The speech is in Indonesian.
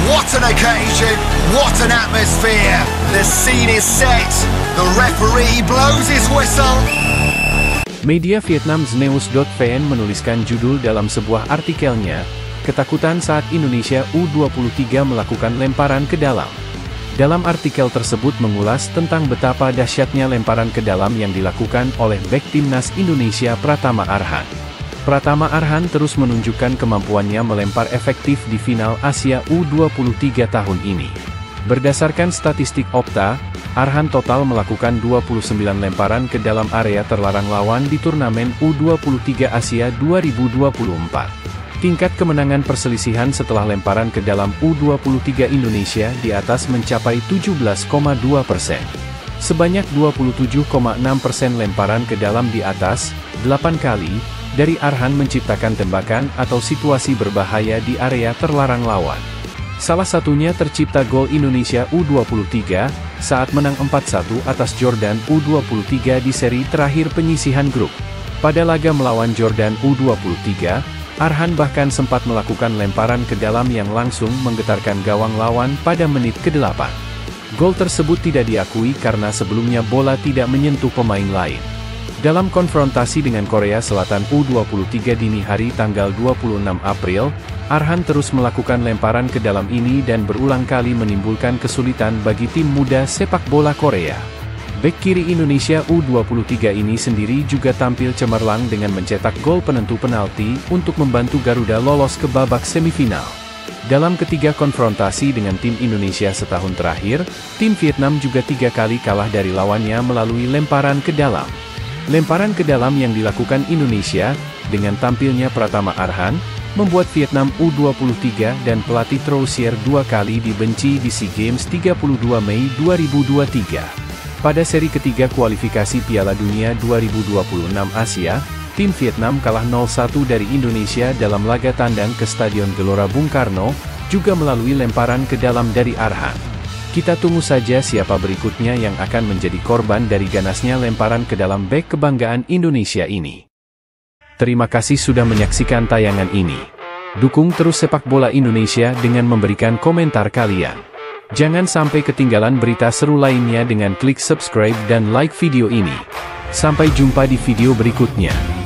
What an occasion, what an atmosphere. The scene is set, the referee blows his whistle. Media Vietnam Zneus.vn menuliskan judul dalam sebuah artikelnya, ketakutan saat Indonesia U23 melakukan lemparan ke dalam. Dalam artikel tersebut mengulas tentang betapa dahsyatnya lemparan ke dalam yang dilakukan oleh bek timnas Indonesia Pratama Arhan. Pratama Arhan terus menunjukkan kemampuannya melempar efektif di final Asia U23 tahun ini. Berdasarkan statistik Opta, Arhan total melakukan 29 lemparan ke dalam area terlarang lawan di turnamen U23 Asia 2024. Tingkat kemenangan perselisihan setelah lemparan ke dalam U23 Indonesia di atas mencapai 17,2%. Sebanyak 27,6% lemparan ke dalam di atas, 8 kali, dari Arhan menciptakan tembakan atau situasi berbahaya di area terlarang lawan. Salah satunya tercipta gol Indonesia U23, saat menang 4-1 atas Jordan U23 di seri terakhir penyisihan grup. Pada laga melawan Jordan U23, Arhan bahkan sempat melakukan lemparan ke dalam yang langsung menggetarkan gawang lawan pada menit ke-8. Gol tersebut tidak diakui karena sebelumnya bola tidak menyentuh pemain lain. Dalam konfrontasi dengan Korea Selatan U23 dini hari tanggal 26 April, Arhan terus melakukan lemparan ke dalam ini dan berulang kali menimbulkan kesulitan bagi tim muda sepak bola Korea. Bek kiri Indonesia U23 ini sendiri juga tampil cemerlang dengan mencetak gol penentu penalti untuk membantu Garuda lolos ke babak semifinal. Dalam ketiga konfrontasi dengan tim Indonesia setahun terakhir, tim Vietnam juga 3 kali kalah dari lawannya melalui lemparan ke dalam. Lemparan ke dalam yang dilakukan Indonesia, dengan tampilnya Pratama Arhan, membuat Vietnam U23 dan pelatih Troussier 2 kali dibenci di SEA Games 32 Mei 2023. Pada seri ketiga kualifikasi Piala Dunia 2026 Asia, tim Vietnam kalah 0-1 dari Indonesia dalam laga tandang ke Stadion Gelora Bung Karno, juga melalui lemparan ke dalam dari Arhan. Kita tunggu saja siapa berikutnya yang akan menjadi korban dari ganasnya lemparan ke dalam bek kebanggaan Indonesia ini. Terima kasih sudah menyaksikan tayangan ini. Dukung terus sepak bola Indonesia dengan memberikan komentar kalian. Jangan sampai ketinggalan berita seru lainnya dengan klik subscribe dan like video ini. Sampai jumpa di video berikutnya.